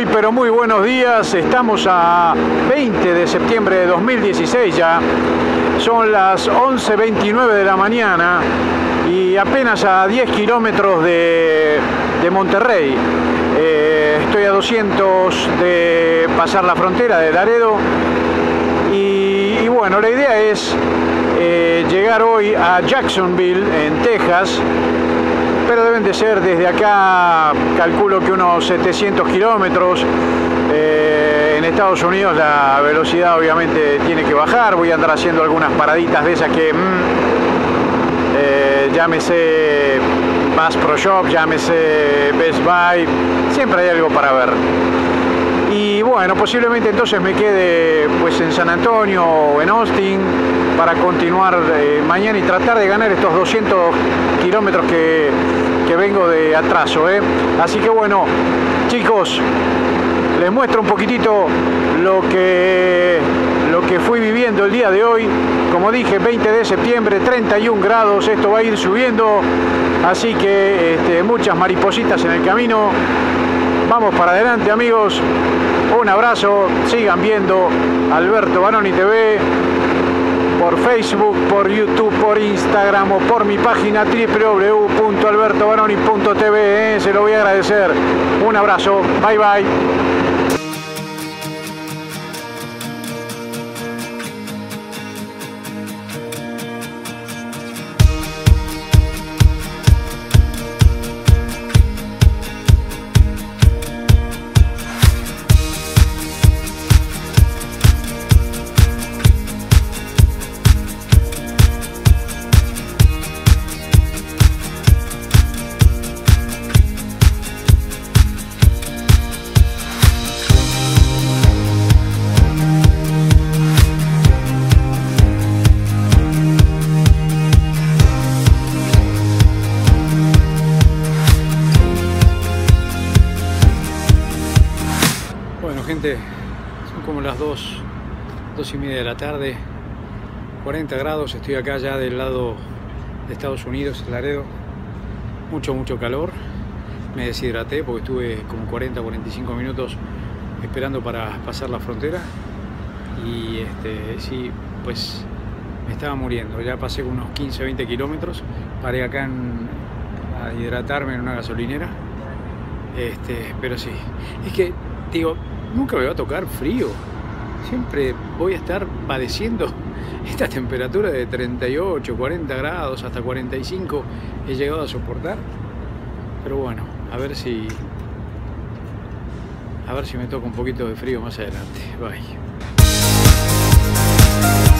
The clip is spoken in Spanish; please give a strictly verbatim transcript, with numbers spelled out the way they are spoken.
Muy pero muy buenos días, estamos a veinte de septiembre de dos mil dieciséis ya, son las once veintinueve de la mañana y apenas a diez kilómetros de, de Monterrey. Eh, estoy a doscientos de pasar la frontera de Laredo y, y bueno, la idea es eh, llegar hoy a Jacksonville, en Texas. Pero deben de ser desde acá, calculo que unos setecientos kilómetros. Eh, en Estados Unidos la velocidad obviamente tiene que bajar. Voy a andar haciendo algunas paraditas de esas que, mmm, eh, llámese Bass Pro Shop, llámese Best Buy, siempre hay algo para ver. Y bueno, posiblemente entonces me quede pues en San Antonio o en Austin para continuar eh, mañana y tratar de ganar estos doscientos kilómetros que, que vengo de atraso, ¿eh? Así que bueno, chicos, les muestro un poquitito lo que, lo que fui viviendo el día de hoy. Como dije, veinte de septiembre, treinta y un grados, esto va a ir subiendo, así que este, muchas maripositas en el camino. Vamos para adelante, amigos. Un abrazo. Sigan viendo Alberto Baroni T V por Facebook, por YouTube, por Instagram o por mi página w w w punto alberto baroni punto t v. Eh, se lo voy a agradecer. Un abrazo. Bye bye. Gente, son como las dos, dos y media de la tarde, cuarenta grados, estoy acá ya del lado de Estados Unidos, Laredo, mucho mucho calor, me deshidraté porque estuve como cuarenta a cuarenta y cinco minutos esperando para pasar la frontera y este, sí, pues me estaba muriendo, ya pasé unos quince a veinte kilómetros, paré acá en, a hidratarme en una gasolinera, este, pero sí, es que digo, nunca me va a tocar frío, siempre voy a estar padeciendo esta temperatura de treinta y ocho, cuarenta grados, hasta cuarenta y cinco he llegado a soportar, pero bueno, a ver si a ver si me toca un poquito de frío más adelante. Bye.